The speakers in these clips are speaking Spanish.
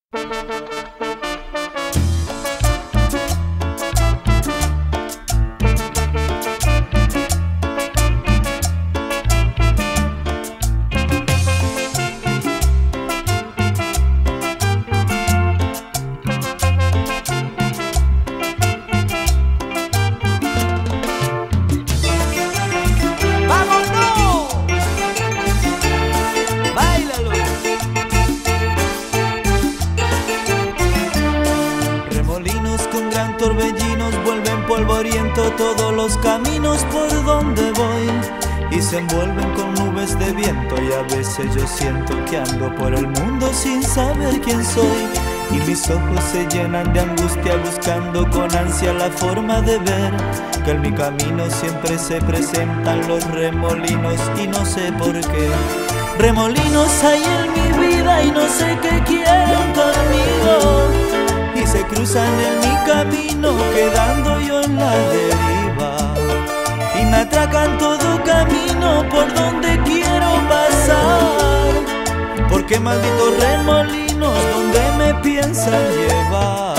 Todos los caminos por donde voy y se envuelven con nubes de viento, y a veces yo siento que ando por el mundo sin saber quién soy, y mis ojos se llenan de angustia buscando con ansia la forma de ver que en mi camino siempre se presentan los remolinos y no sé por qué. Remolinos hay en mi vida y no sé qué quieren conmigo, y se cruzan en mi camino quedando yo en la deriva, y me atracan todo camino por donde quiero pasar, porque malditos remolinos donde me piensan llevar.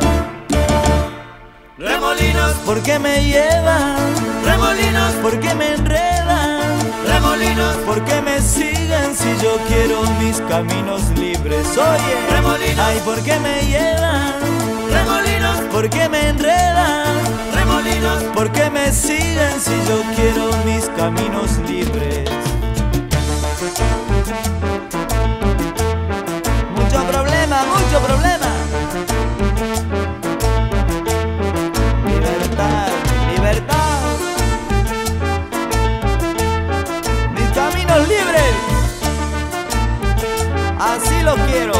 Remolinos, ¿por qué me llevan? remolinos, ¿Por qué me enredan? remolinos, ¿Por qué me siguen si yo quiero mis caminos libres? Oye, remolinos, ay, ¿por qué me llevan? remolinos, ¿Por qué me enredan? remolinos, ¿Por qué me siguen si yo quiero mis caminos libres? Mucho problema, mucho problema. Libertad, libertad. Mis caminos libres. Así los quiero.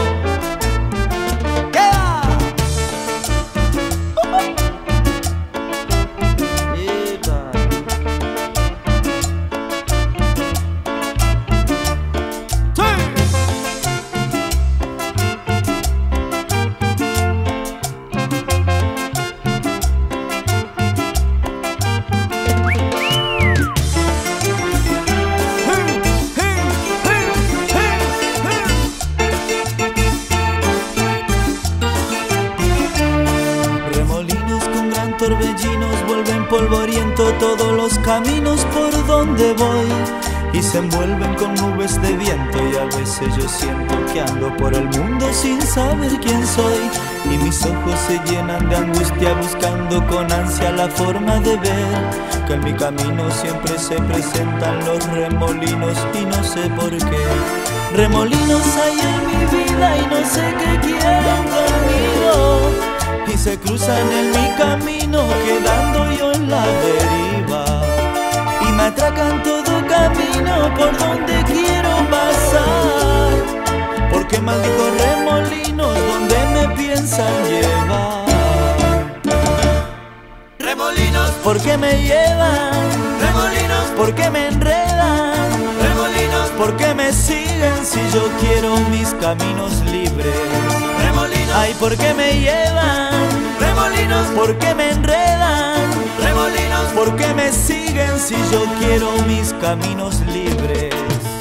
Torbellinos vuelven polvoriento todos los caminos por donde voy, y se envuelven con nubes de viento, y a veces yo siento que ando por el mundo sin saber quién soy, y mis ojos se llenan de angustia buscando con ansia la forma de ver que en mi camino siempre se presentan los remolinos y no sé por qué. Remolinos hay en mi vida y no sé qué quieren conmigo, y se cruzan en mi camino quedando yo en la deriva, y me atracan todo camino por donde quiero pasar, porque malditos remolinos donde me piensan llevar. remolinos, ¿Por qué me llevan? remolinos, ¿Por qué me enredan? remolinos, ¿Por qué me siguen si yo quiero mis caminos libres? remolinos, Ay, ¿por qué me llevan? remolinos, ¿Por qué me enredan? remolinos, ¿Por qué me siguen si yo quiero mis caminos libres?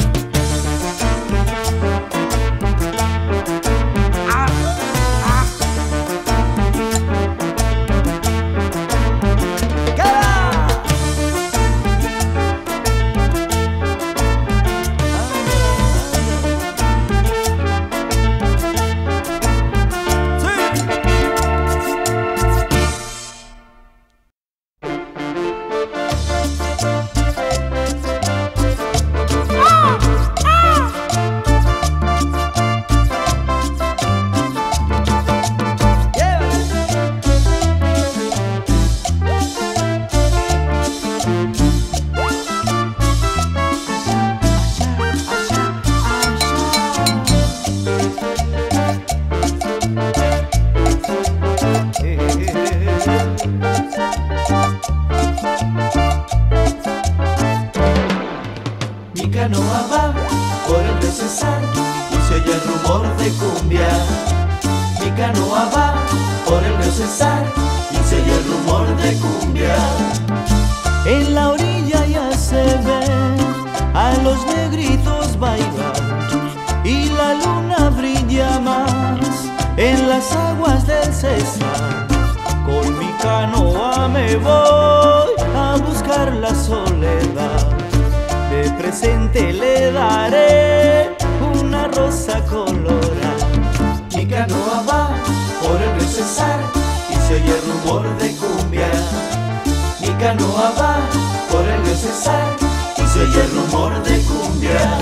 Mi canoa va por el río Cesar y se oye el rumor de cumbia. Mi canoa va por el río Cesar y se oye el rumor de cumbia. En la orilla ya se ve a los negritos bailar y la luna brilla más. las aguas del Cesar, con mi canoa me voy a buscar la soledad. De presente le daré una rosa colorada. Mi canoa va por el río Cesar y se oye el rumor de cumbia. Mi canoa va por el río Cesar y se oye el rumor de cumbia.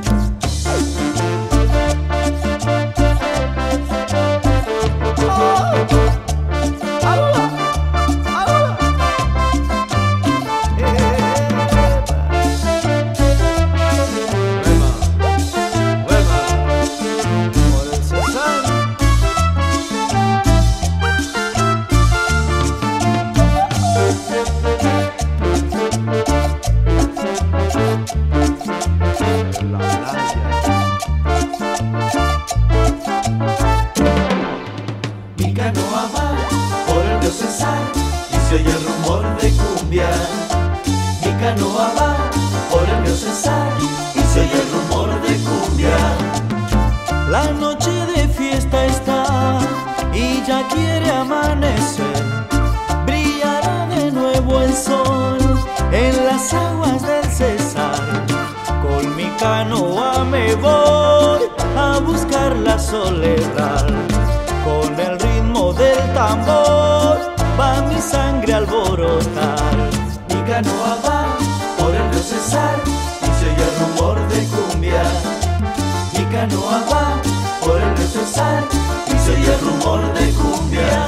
Mi canoa va por el río Cesar y se oye el rumor de cumbia. Mi canoa va por el río Cesar y se oye el rumor de cumbia. La noche de fiesta está y ya quiere amanecer. Brillará de nuevo el sol en las aguas del Cesar. Con mi canoa me voy a buscar la soledad. Con el ritmo del tambor va mi sangre a alborotar. Mi canoa va por el río Cesar y se oye el rumor de cumbia. Mi canoa va por el río Cesar y se oye el rumor de cumbia.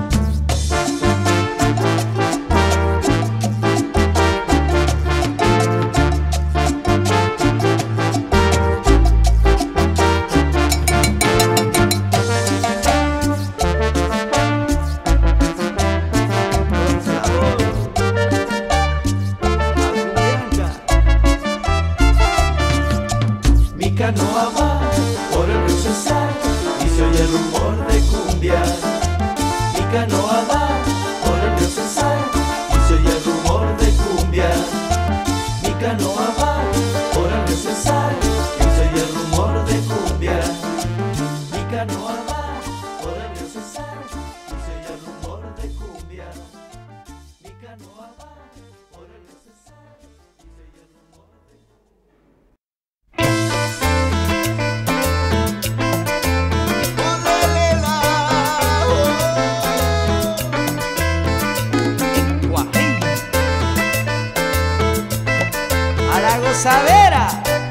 Mi canoa va por el río Cesar y se oye el rumor de cumbia. Mi canoa va por el río Cesar y se oye el rumor de cumbia. Mi canoa va por el río Cesar y se oye el rumor de cumbia. Mi canoa va por el río Cesar y se oye el rumor de cumbia. Mi canoa va por el río Cesar y se oye el rumor de cumbia. A la gozadera.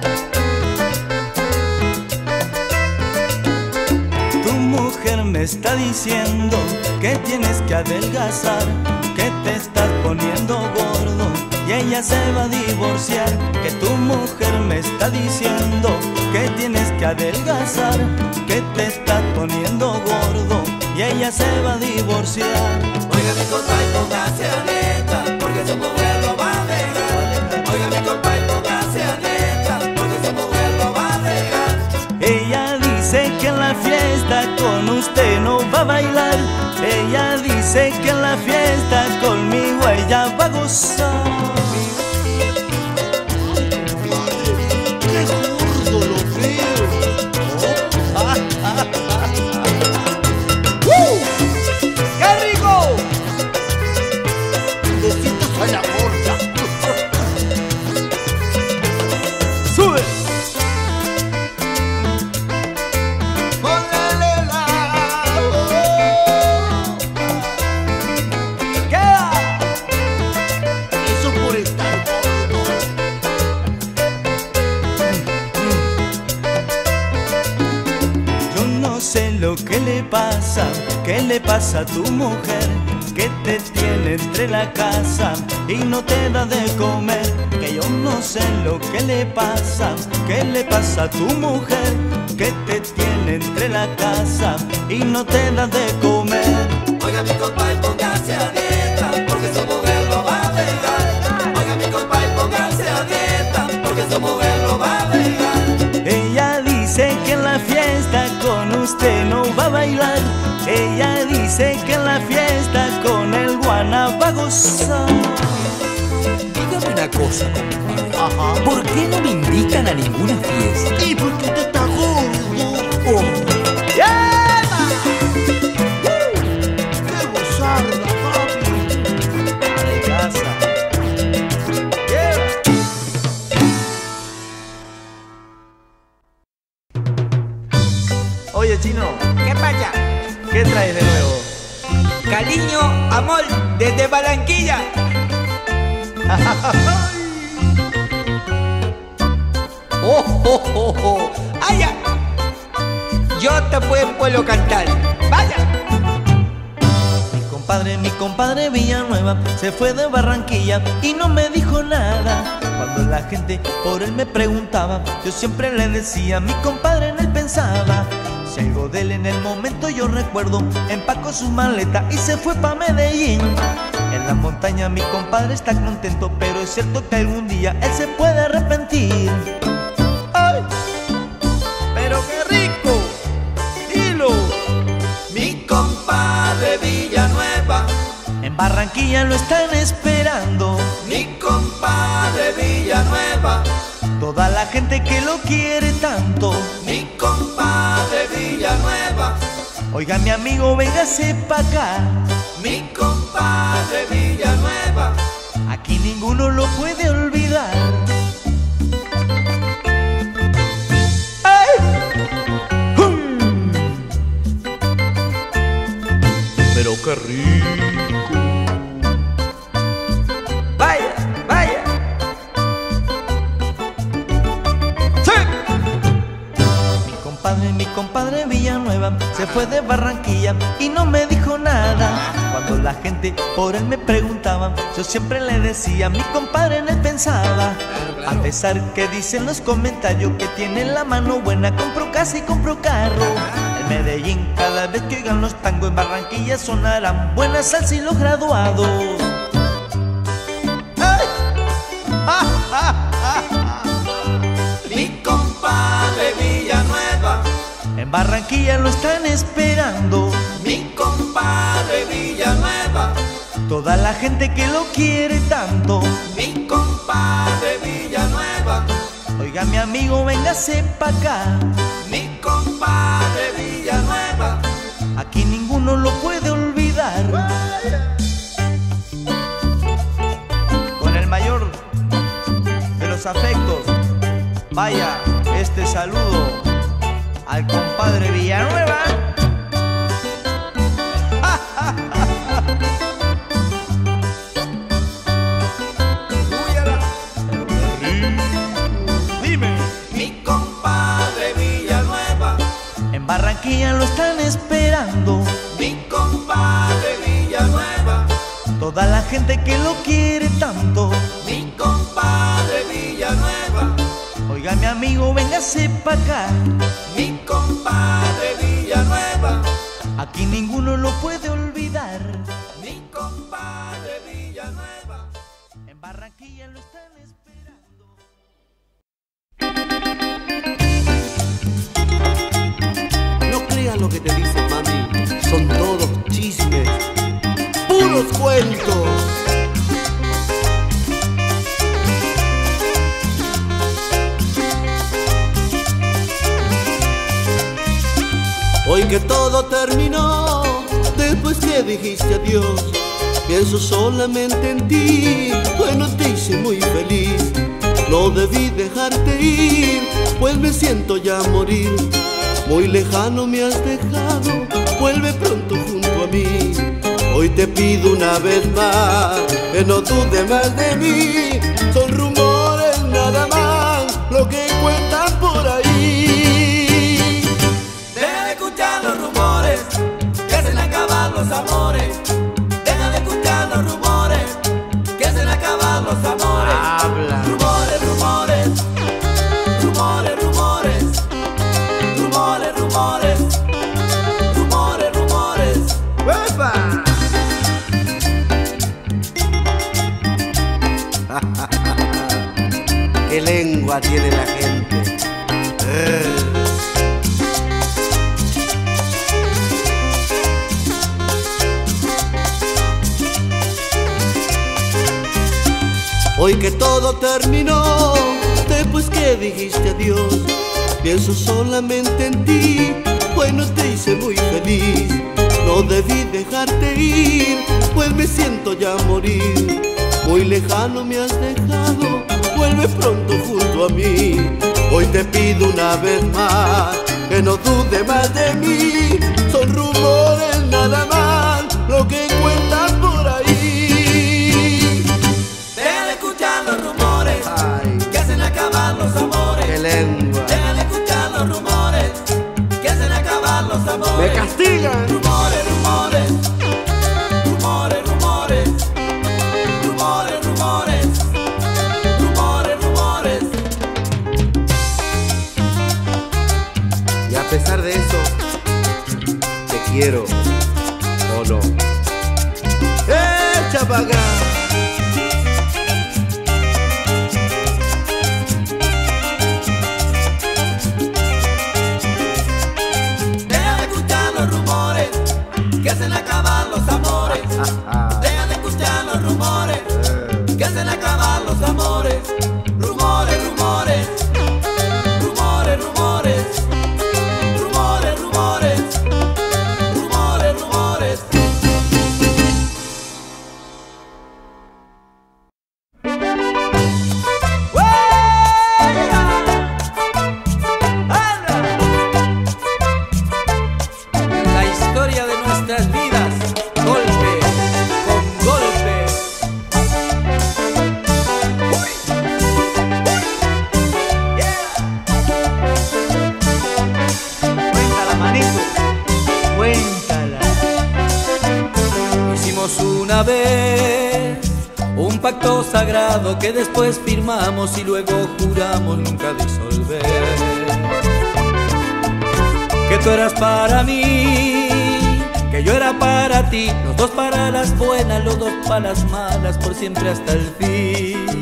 Tu mujer me está diciendo que tienes que adelgazar, que te estás poniendo gordo y ella se va a divorciar. Que tu mujer me está diciendo que tienes que adelgazar, que te estás poniendo gordo y ella se va a divorciar. Oiga mi compa y póngase a neta, porque su mujer lo va a dejar. Oiga mi compa y póngase a neta, porque su mujer lo va a dejar. Ella dice que en la fiesta con usted no va a bailar. Ella dice que en la fiesta conmigo ella va a gozar. ¡Qué gordo lo veo! ¡Qué rico! Besitos a la gorda. ¡Sube! ¡Queda! Eso por estar gordo. Yo no sé lo que le pasa, qué le pasa a tu mujer, que te tiene entre la casa y no te da de comer. Que yo no sé lo que le pasa, qué le pasa a tu mujer, que te tiene entre la casa y no te da de comer. Oiga mi compa y póngase a dieta, porque su mujer lo va a dejar. Oiga mi compa y póngase a dieta, porque su mujer lo va a dejar. Ella dice que en la fiesta con usted no va a bailar. Ella dice que en la fiesta con el guana va a gozar. Dígame una cosa, compadre. Ajá. ¿Por qué no me invitan a ninguna fiesta? ¿Y por qué te está gordo? Oh, ¡Llama! Oye, Chino, ¿Qué pasa? ¿qué traes de nuevo? Cariño, amor, desde Barranquilla. Oh, oh, oh, oh. ¡Ay, ya! Yo te puedo cantar. ¡Vaya! Mi compadre Villanueva se fue de Barranquilla y no me dijo nada. Cuando la gente por él me preguntaba, yo siempre le decía, mi compadre en él pensaba. Si algo de él en el momento yo recuerdo, empacó su maleta y se fue pa' Medellín. En la montaña mi compadre está contento, pero es cierto que algún día él se puede arrepentir. ¡Ay! ¡Pero qué rico! ¡Dilo! Mi compadre Villanueva, En Barranquilla lo están esperando. mi compadre Villanueva, Toda la gente que lo quiere tanto. mi compadre Villanueva, Oiga, mi amigo, véngase pa' acá. mi compadre Villanueva, Aquí ninguno lo puede olvidar. ¡Ay! ¡Hum! Pero qué rico. ¡Vaya, vaya! Mi compadre Villanueva se fue de Barranquilla y no me dijo nada. Cuando la gente por él me preguntaba, yo siempre le decía, mi compadre en él pensaba. A pesar que dicen los comentarios que tiene la mano buena, compro casa y compro carro. En Medellín cada vez que oigan los tangos, en Barranquilla sonarán buena salsa y los graduados. ¡Ay! ¡Ah, ah, ah! mi compadre Villanueva, En Barranquilla lo están esperando. mi compadre Villanueva, Toda la gente que lo quiere tanto. mi compadre Villanueva, Oiga, mi amigo, véngase pa' acá. mi compadre Villanueva, Aquí ninguno lo puede olvidar. Con el mayor de los afectos, vaya este saludo al compadre Villanueva. Dime. mi compadre Villanueva, En Barranquilla lo están esperando. mi compadre Villanueva, Toda la gente que lo quiere tanto. mi compadre Villanueva, Oiga, mi amigo, véngase pa' acá. mi compadre Villanueva, Aquí ninguno lo puede olvidar. mi compadre Villanueva. En Barranquilla lo están esperando. No creas lo que te dicen, mami. Son todos chismes, puros cuentos. Hoy que todo terminó, después que dijiste adiós, pienso solamente en ti. Bueno, te hice muy feliz. No debí dejarte ir, pues me siento ya morir. Muy lejano me has dejado, vuelve pronto junto a mí. Hoy te pido una vez más, que no dudes más de mí. Son rumores nada más, lo que cuentan por ahí. Deja de escuchar los rumores, que se le acaban los amores. Deja de escuchar los rumores, que se le acaban los amores. Habla. Rumores, rumores, rumores, rumores, rumores, rumores, rumores, rumores. ¡Uepa! ¡Qué lengua tiene la gente! Hoy que todo terminó, después que dijiste adiós, pienso solamente en ti. Bueno, te hice muy feliz. No debí dejarte ir, pues me siento ya morir. Muy lejano me has dejado, vuelve pronto junto a mí. Hoy te pido una vez más, que no dude más de mí. Son rumores nada más lo que cuentan por ahí. Deja de escuchar los rumores que hacen acabar los amores. ¡Qué lengua! Deja de escuchar los rumores que hacen acabar los amores. ¡Me castigan! Rumores, rumores, rumores, rumores, rumores, rumores, rumores, rumores. Y a pesar de eso, te quiero o no. ¡Echa pa' acá! Deja de escuchar los rumores que hacen acabar los amores. Deja de escuchar los rumores que hacen acabar los amores. Rumores, rumores, rumores, rumores, rumores, rumores, rumores, rumores. La historia de nuestras vidas, golpe con golpe. Cuéntala, manito, cuéntala. Hicimos una vez un pacto sagrado que después firmamos y luego juramos nunca disolver. Que tú eras para mí, que yo era para ti, los dos para las buenas, los dos para las malas, por siempre hasta el fin.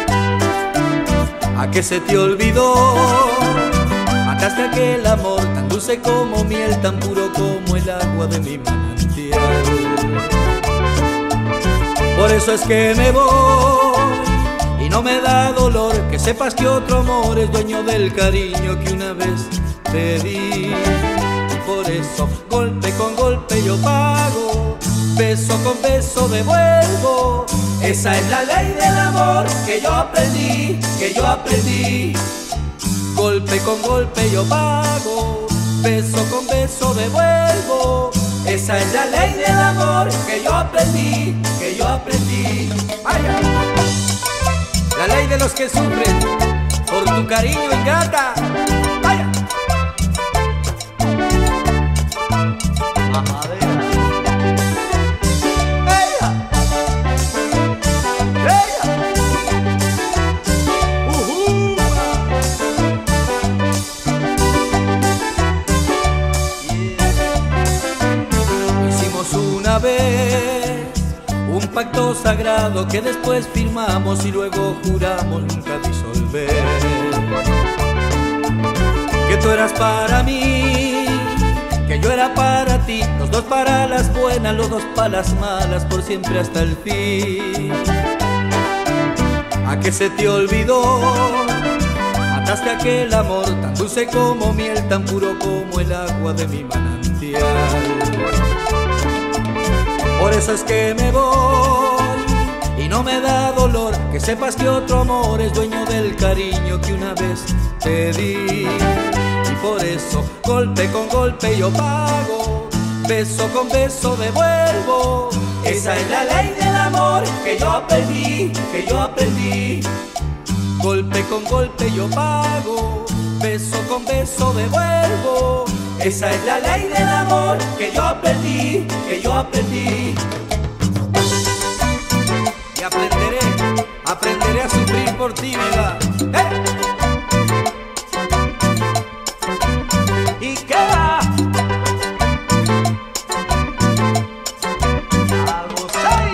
¿A qué se te olvidó? Mataste aquel amor tan dulce como miel, tan puro como el agua de mi manantial. Por eso es que me voy y no me da dolor que sepas que otro amor es dueño del cariño que una vez te di. Y por eso golpe con golpe yo pago, beso con beso devuelvo. Esa es la ley del amor que yo aprendí, que yo aprendí. Golpe con golpe yo pago, beso con beso devuelvo. Esa es la ley del amor que yo aprendí, que yo aprendí. ¡Vaya! La ley de los que sufren por tu cariño ingrata. ¡Vaya! Mamadera. ¡Ella! ¡Ella! Hicimos una vez un pacto sagrado que después firmamos y luego juramos nunca disolver. Que tú eras para mí, que yo era para ti, los dos para las buenas, los dos para las malas, por siempre hasta el fin. ¿A qué se te olvidó? Mataste aquel amor tan dulce como miel, tan puro como el agua de mi manantial. Por eso es que me voy y no me da dolor que sepas que otro amor es dueño del cariño que una vez te di. Y por eso golpe con golpe yo pago, beso con beso devuelvo. Esa es la ley del amor que yo aprendí, que yo aprendí. Golpe con golpe yo pago, beso con beso devuelvo. Esa es la ley del amor que yo aprendí, que yo aprendí. Y aprenderé a sufrir por ti, vida. ¿Y qué va? A gozar.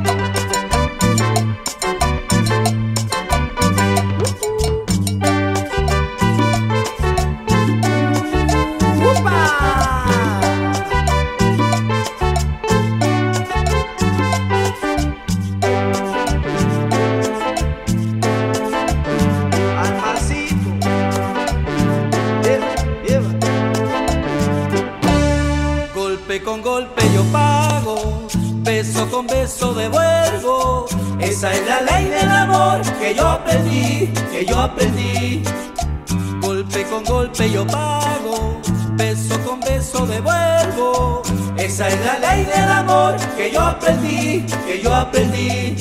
Con golpe yo pago, beso con beso devuelvo. Esa es la ley del amor que yo aprendí, que yo aprendí. Golpe golpe con golpe yo pago, beso con beso devuelvo. Esa es la ley del amor que yo aprendí, que yo aprendí.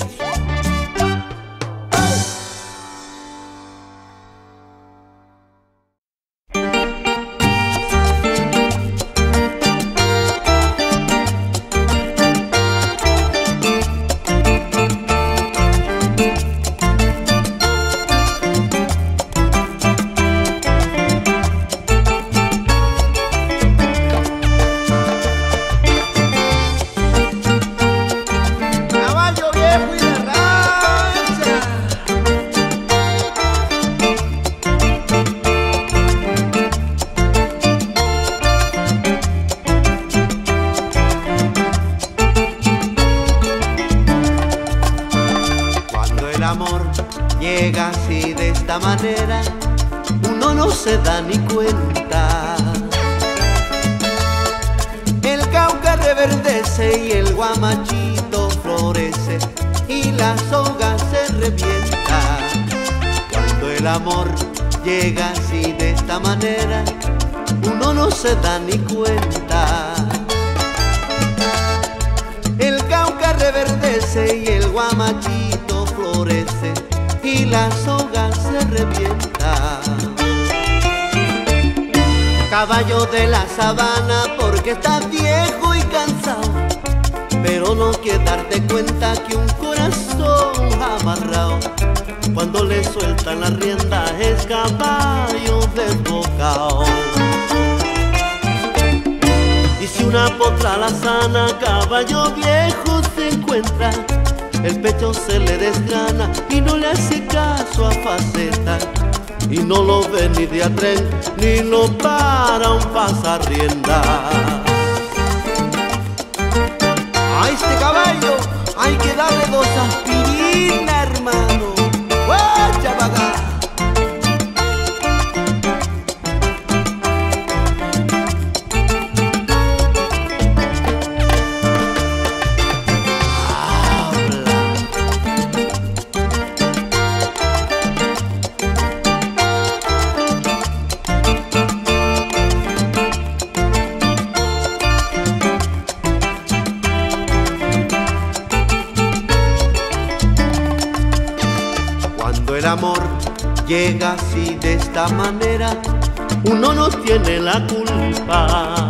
Llega así de esta manera, uno no se da ni cuenta. El Cauca reverdece y el guamachito florece y la soga se revienta. Cuando el amor llega así de esta manera, uno no se da ni cuenta. El Cauca reverdece y el guamachito florece y la soga se revienta. Caballo de la sabana porque estás viejo y cansado, pero no quieres darte cuenta que un corazón amarrado, cuando le sueltan la rienda es caballo desbocado. Y si una potra la sana, caballo viejo se encuentra, el pecho se le desgrana y no le hace caso a faceta, y no lo ve ni de a tren ni lo para un pasarrienda. A este caballo hay que darle 2 aspirinas, hermano. ¡Guacha para acá! El amor llega así de esta manera, uno no tiene la culpa.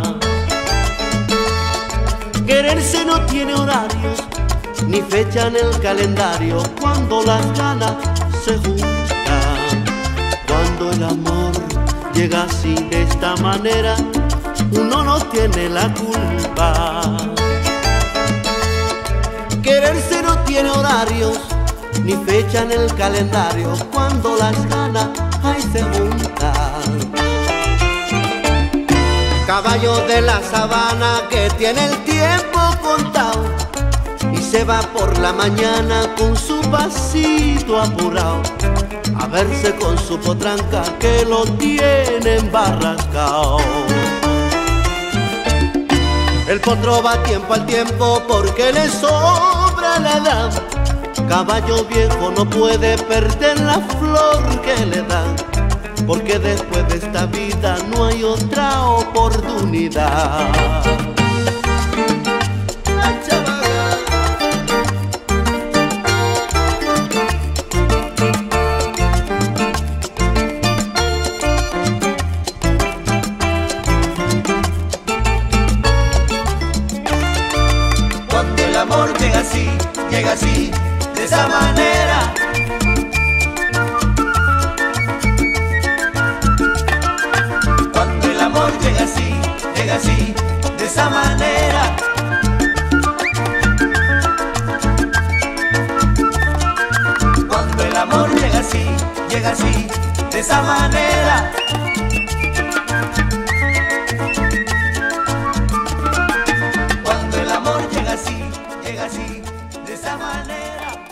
Quererse no tiene horarios ni fecha en el calendario, cuando las ganas se juntan. Cuando el amor llega así de esta manera, uno no tiene la culpa. Quererse no tiene horarios ni fecha en el calendario, cuando las ganas ahí se juntan. Caballo de la sabana que tiene el tiempo contado y se va por la mañana con su pasito apurado a verse con su potranca que lo tiene embarrascao. El potro va tiempo al tiempo porque le sobra la edad. Caballo viejo no puede perder la flor que le dan, porque después de esta vida no hay otra oportunidad. Cuando el amor llega así, de esa manera. Cuando el amor llega así, de esa manera. Cuando el amor llega así, de esa manera. Cuando el amor llega así, de esa manera.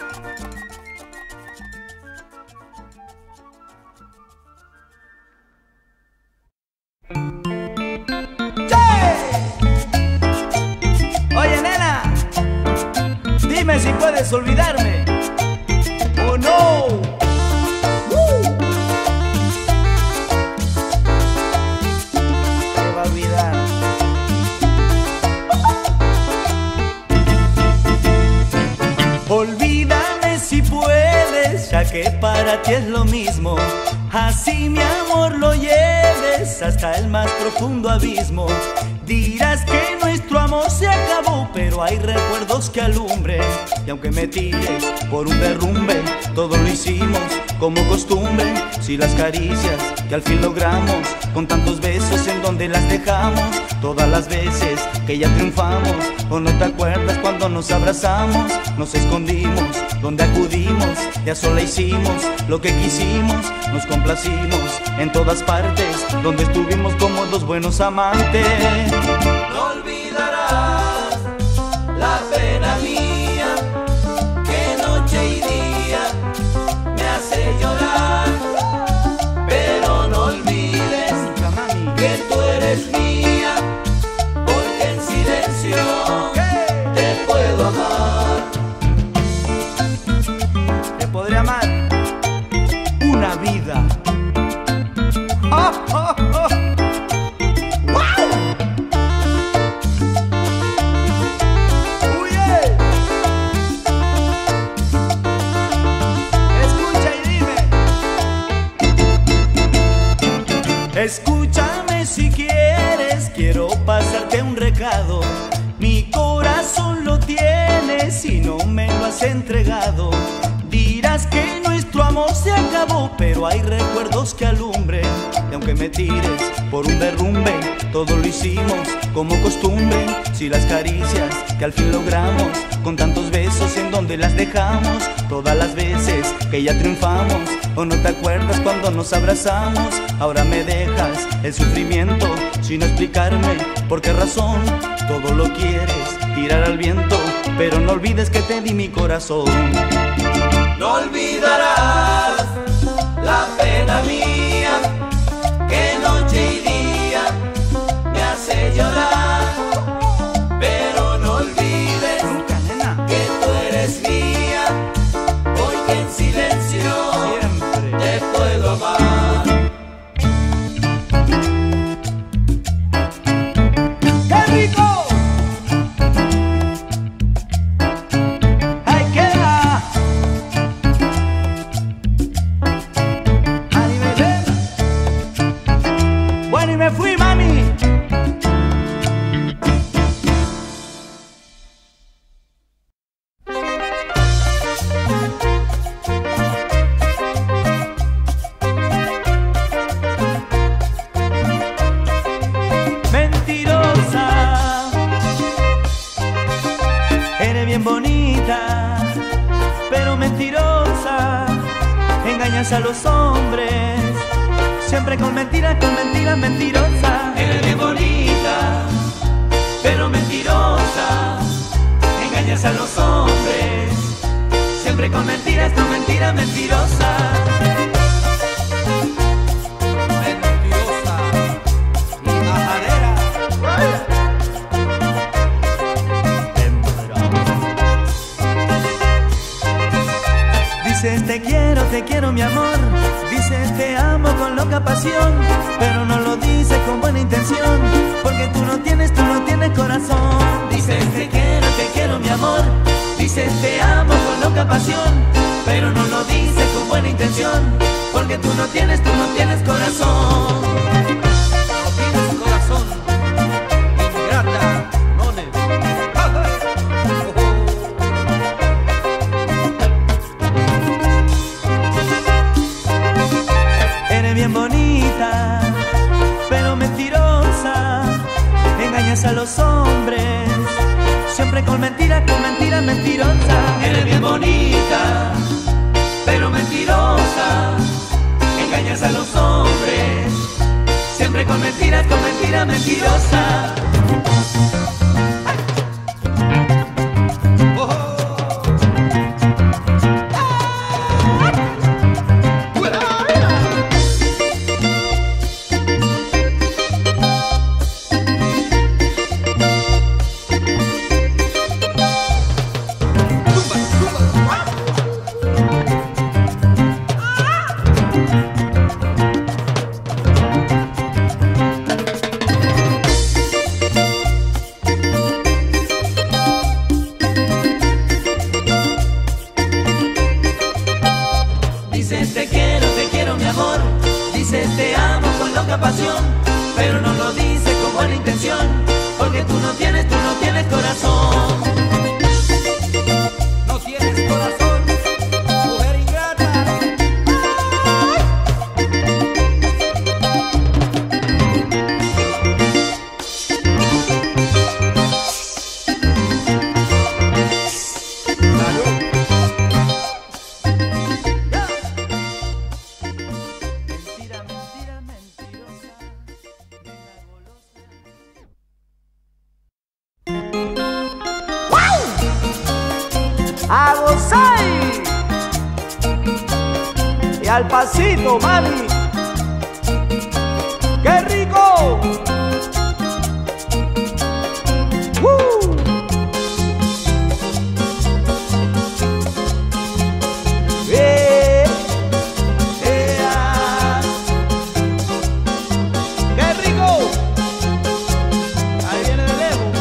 Oye, nena, dime si puedes olvidarme o no. que para ti es lo mismo. Así mi amor lo lleves hasta el más profundo abismo. Dirás que nuestro amor se acabó, pero hay recuerdos que alumbren. Y aunque me tires por un derrumbe, todo lo hicimos como costumbre. Si las caricias que al fin logramos, con tantos besos en donde las dejamos, todas las veces que ya triunfamos. ¿O no te acuerdas cuando nos abrazamos? Nos escondimos, donde acudimos, ya sola hicimos lo que quisimos. Nos complacimos en todas partes, donde estuvimos como dos buenos amantes. No olvidarás la pena mía, que noche y día me hace llorar. Pero no olvides que tú eres mía, porque en silencio te puedo amar. Te podré amar una vida. ¡Oh, oh, oh! Escúchame si quieres, quiero pasarte un recado. Mi corazón lo tienes y no me lo has entregado. Dirás que nuestro amor se acabó, pero hay recuerdos que alumbren. Y aunque me tires por un derrumbe, todo lo hicimos como costumbre. Si las caricias que al fin logramos, con tantos besos en donde las dejamos, todas las veces que ya triunfamos. ¿O no te acuerdas cuando nos abrazamos? Ahora me dejas el sufrimiento sin explicarme por qué razón. Todo lo quieres tirar al viento, pero no olvides que te di mi corazón. No olvidarás la pena mía, que noche y día me hace llorar. Pero no olvides que tú eres mía, porque en silencio te puedo amar. ¡Qué rico! ¡Ay, queda! ¡Ay, bebé! Bueno, y me fui, mami. Bien bonita, pero mentirosa, engañas a los hombres, siempre con mentiras, mentirosa. Eres bien bonita, pero mentirosa, engañas a los hombres, siempre con mentiras, mentirosa. Mentirosa y majadera. Dices te quiero mi amor, dices te amo con loca pasión, pero no lo dices con buena intención, porque tú no tienes corazón. Dices te quiero mi amor, dices te amo con loca pasión, pero no lo dices con buena intención, porque tú no tienes corazón. No tienes corazón, ingrata, mones. Bien bonita, pero mentirosa, engañas a los hombres, siempre con mentiras, mentirosa. Eres bien bonita, pero mentirosa, engañas a los hombres, siempre con mentiras, mentirosa. tú no tienes corazón. No tienes corazón, mujer ingrata. Mentira, mentira, mentirosa, nena golosa. ¡A gozar! Y al pasito, mami. ¡Qué rico! ¡Ah! ¡Qué rico! Ahí viene de lejos.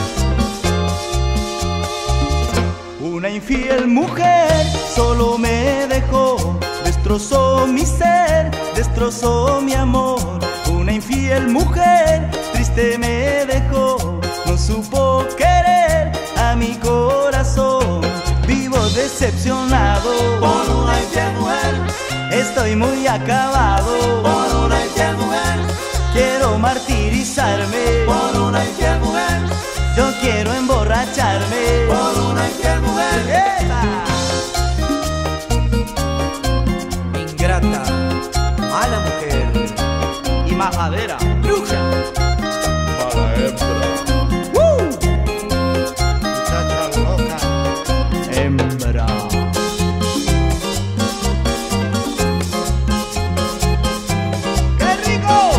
Una infiel mujer solo me dejó, destrozó mi ser, destrozó mi amor. Una infiel mujer triste me dejó, no supo querer a mi corazón. Vivo decepcionado Por una infiel mujer, estoy muy acabado. por una infiel mujer, Quiero martirizarme, por una infiel mujer, yo quiero emborracharme. por una infiel mujer. ¡Epa! Ingrata, mala mujer Y majadera, bruja. Mala hembra, muchacha loca. hembra. ¡Qué rico!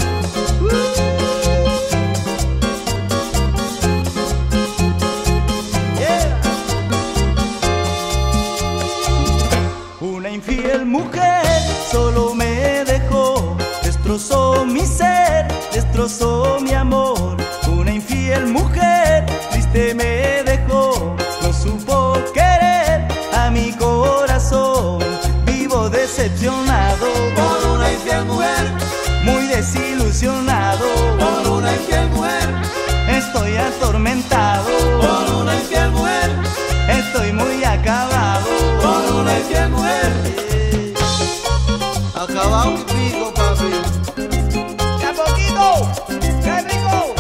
Una infiel mujer solo me dejó, destrozó mi ser, destrozó mi amor. Una infiel mujer triste me dejó, no supo querer a mi corazón. Vivo decepcionado, Por una infiel mujer, muy desilusionado. por una infiel mujer, Estoy atormentado, por una infiel mujer, estoy muy acabado. por una infiel mujer. Acabado y pico, papi. ¡De a poquito! ¡Qué rico!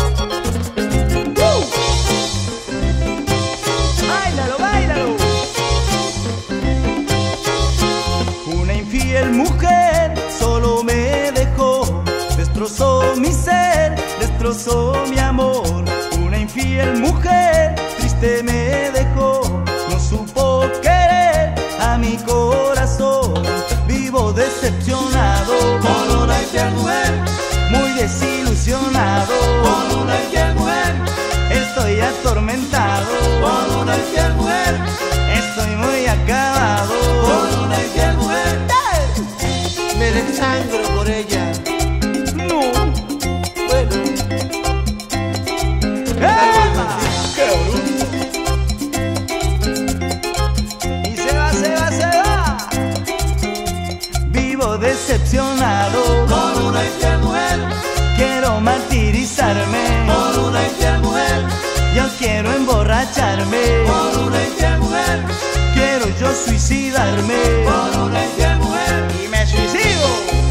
¡Báilalo, báilalo! Una infiel mujer solo me dejó, destrozó mi ser, destrozó mi amor. Una infiel mujer triste me dejó, no supo querer a mi corazón. Vivo decepcionado, Por una infiel mujer, muy desilusionado. por una infiel mujer, Estoy atormentado, por una infiel mujer, estoy muy acabado. por una infiel mujer. Me desangro por ella. No. Bueno, ¡Epa! qué bruto. Y se va, se va, se va. Vivo decepcionado, Por una infiel mujer, quiero martirizarme. por una infiel mujer, Yo quiero emborracharme, por una infiel mujer, quiero yo suicidarme. por una infiel mujer. Y me suicido.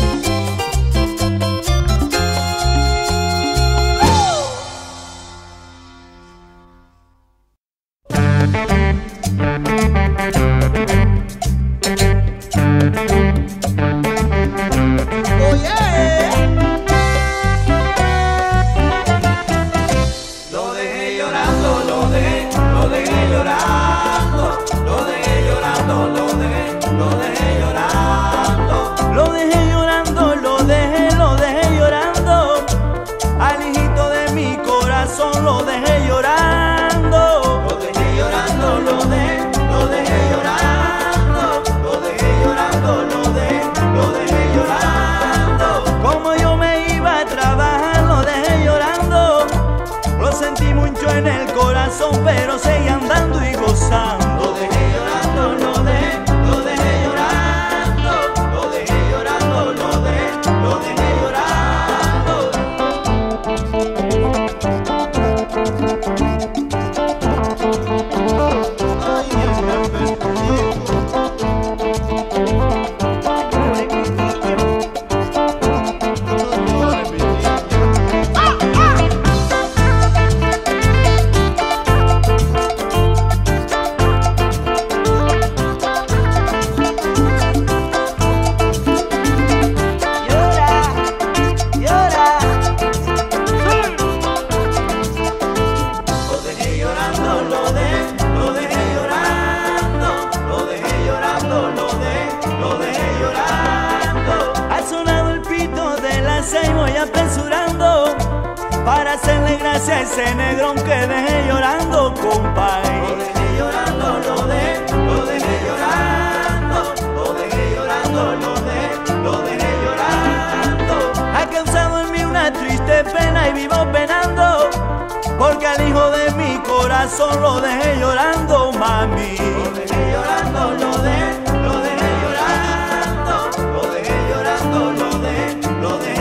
Lo dejé llorando, lo dejé llorando, lo dejé llorando, lo dejé llorando. Lo dejé llorando, lo dejé llorando. Al hijito de mi corazón lo dejé llorando. Lo dejé llorando, lo dejé llorando, lo dejé llorando, lo dejé llorando. Como yo me iba a trabajar, lo dejé llorando. Lo sentí mucho en el corazón, pero seguí andando y gozando. Lo dejé llorando, lo dejé llorando, lo dejé llorando, lo dejé llorando. Voy apresurando para hacerle gracia a ese negrón que dejé llorando, compay. Lo dejé llorando, lo dejé llorando, lo dejé llorando, lo dejé llorando. Ha causado en mí una triste pena y vivo penando, porque al hijo de mi corazón lo dejé llorando, mami. Lo dejé llorando, lo dejé llorando, lo dejé llorando, lo dejé llorando.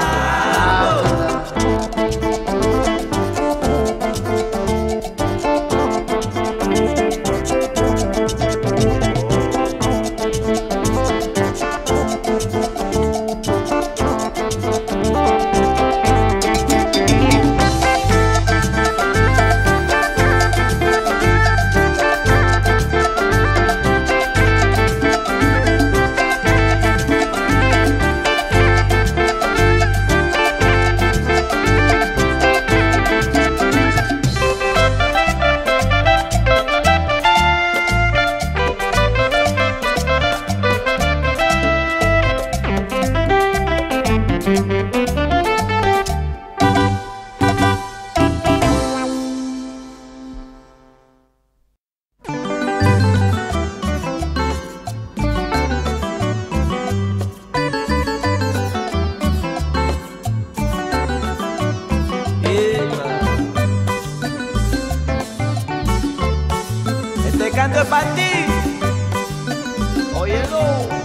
Este canto es para ti. Óyelo.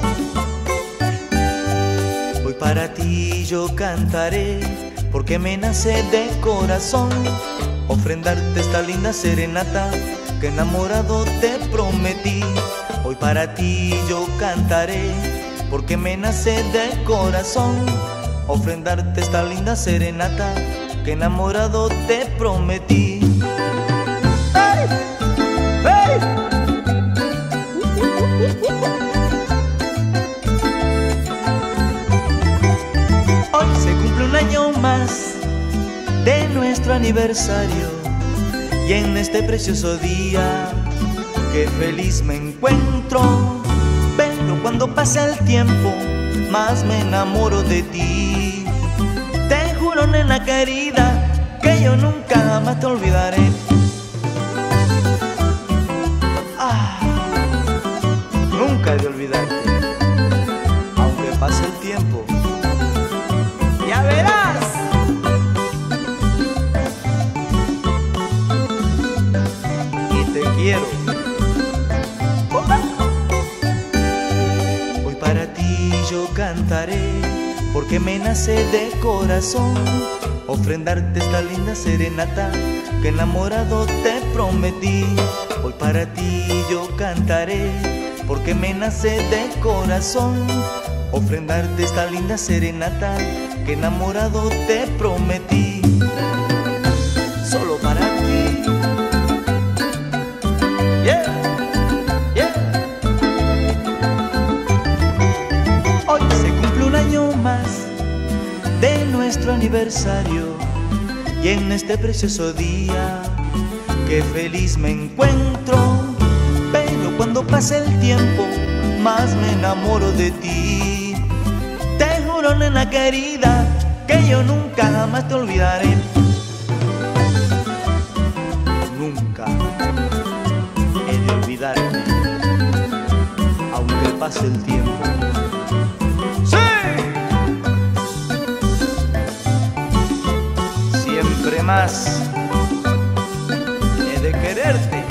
Hoy para ti yo cantaré, porque me nace de corazón ofrendarte esta linda serenata que enamorado te prometí. Hoy para ti yo cantaré, porque me nace de corazón ofrendarte esta linda serenata que enamorado te prometí. ¡Hey! ¡Hey! Hoy se cumple un año más de nuestro aniversario, y en este precioso día que feliz me encuentro. Pero cuando pasa el tiempo más me enamoro de ti. Te juro, nena querida, que yo nunca jamás te olvidaré. Nunca he de olvidarte, aunque pase el tiempo. Ya verás. Y te quiero. Hoy para ti yo cantaré, porque me nace de corazón ofrendarte esta linda serenata que enamorado te prometí. Hoy para ti yo cantaré, porque me nace de corazón ofrendarte esta linda serenata que enamorado te prometí. Solo para ti. Yeah, yeah. Hoy se cumple un año más de nuestro aniversario, y en este precioso día que feliz me encuentro. Pero cuando pase el tiempo más me enamoro de ti. Te juro, nena querida, que yo nunca jamás te olvidaré. Nunca he de olvidarte, aunque pase el tiempo. ¡Sí! Siempre más he de quererte.